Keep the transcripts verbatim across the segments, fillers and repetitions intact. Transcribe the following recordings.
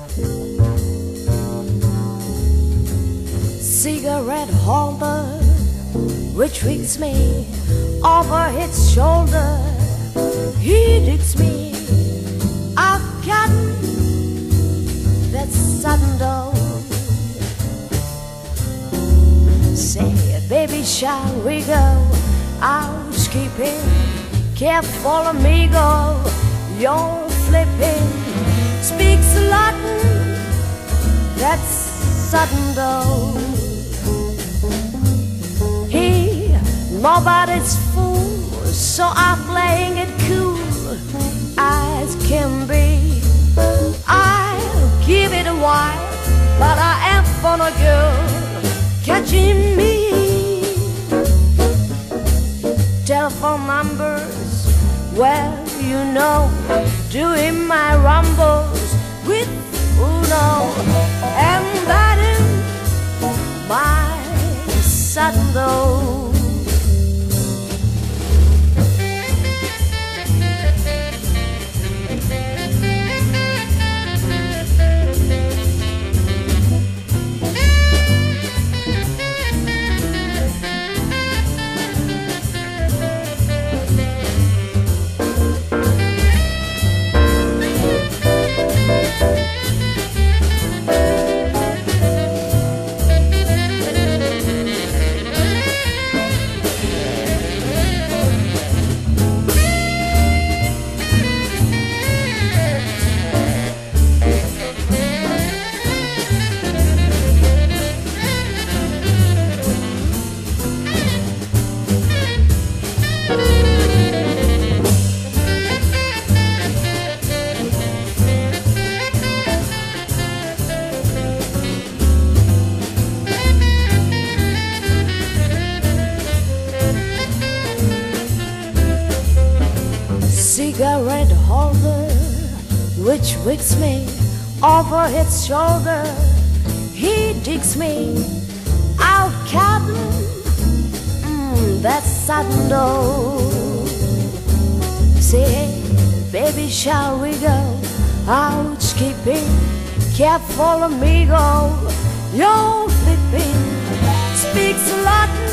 Cigarette holder retreats me over his shoulder. He digs me I've gotten that sudden dough. Say, baby, shall we go housekeeping? Careful, amigo, you're flipping. Speaks Latin, that's sudden dough. He, nobody's fool, so I'm playing it cool as can be. I'll give it a while, but I am for no good catching me. Telephone numbers, well, you know, doing my rumbles with Uno, and that is my sudden dough. Cigarette holder, which wicks me over his shoulder. He digs me out cabin, mm, that's sudden dough. Say, baby, shall we go housekeeping? Careful, amigo, you're flipping. Speaks Latin,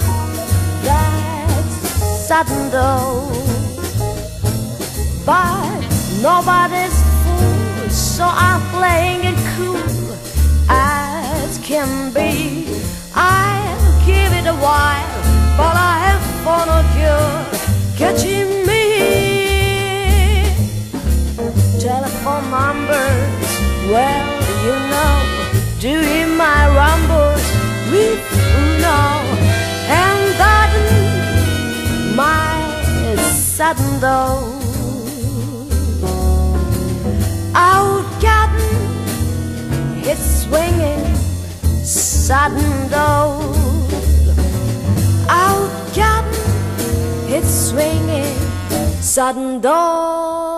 that's sudden dough. But nobody's fool, so I'm playing it cool as can be. I'll give it a while, but I have for no cure catching me. Telephone numbers, well, you know, doing my rumbles with Uno, and that my sudden dough. Out cabin, it's swinging, sudden dough. Out cabin, it's swinging, sudden dough.